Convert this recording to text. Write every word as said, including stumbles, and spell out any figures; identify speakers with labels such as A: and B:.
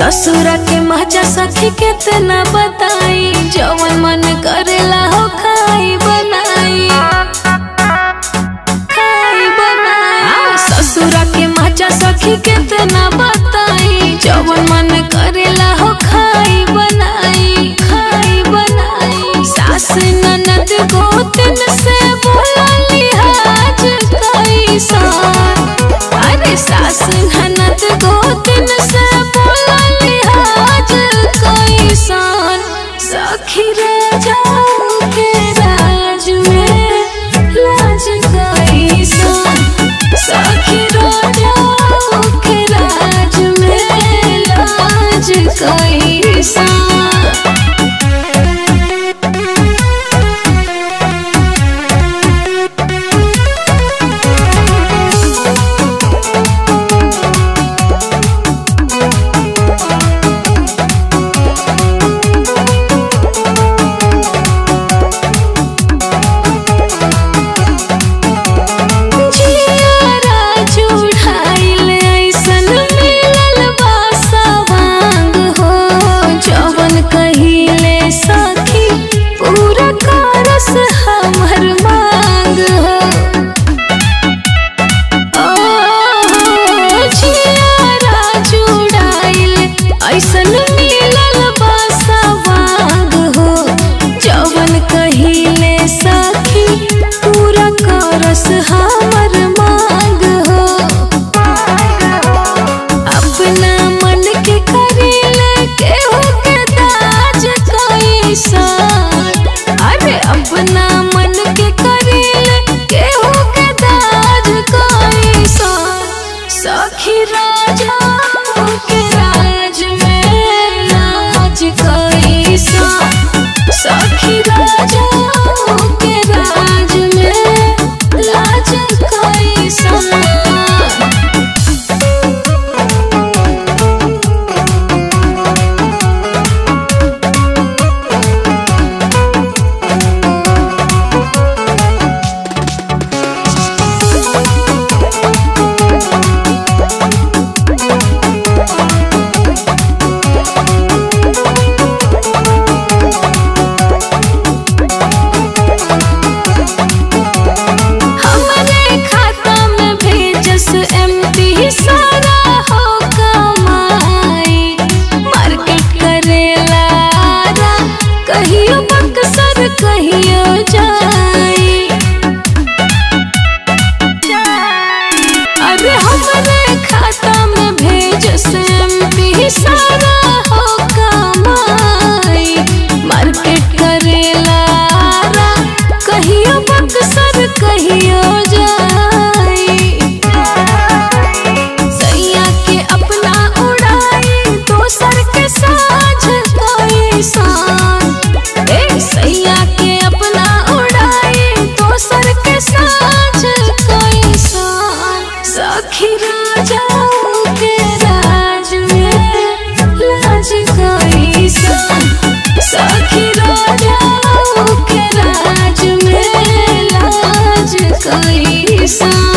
A: ससुरा के मजा सखी कितना बताई, जवन मन करेला हो खाई बनाई खाई बनाई। ससुरा के मजा सखी कितना बताई, जवन मन करेला हो खाई बनाई खाई बनाई। सास ननद गोतन से बोला लिहाज कैसन, अरे सास ननद गोतन से बोला लिहाज कैसन। सखी रह जाओ के राज में लाज कैसन, सखी रह जाओ के राज में लाज कैसन। हमर मांग हो जियारा जुड़ाइल ऐसन मिलल बासा वांग हो, जवन कहिले सखी पूरा करस हमर मांग हो। अपना मन के करेले केहू के दाज कैसन, अरे अपना मन के करेले केहू के दाज कैसन। सखी राजा के राज में लाज कैसन, सखी राजा के राज में लाज कैसन। कहियो बक्सर कहियो जाई, अरे हमरे खाता में भेजस एमपी सारा हो कमाई। मार्केट करेला कहियो बक्सर कहियो जाई, सैया के अपना उड़ाई दोसर के साझ कैसन, सैया के अपना उड़ाई दोसर के साझ कैसन। सखी राजा के राज में लाज कैसन, सखी राजा के राज में लाज कैसन।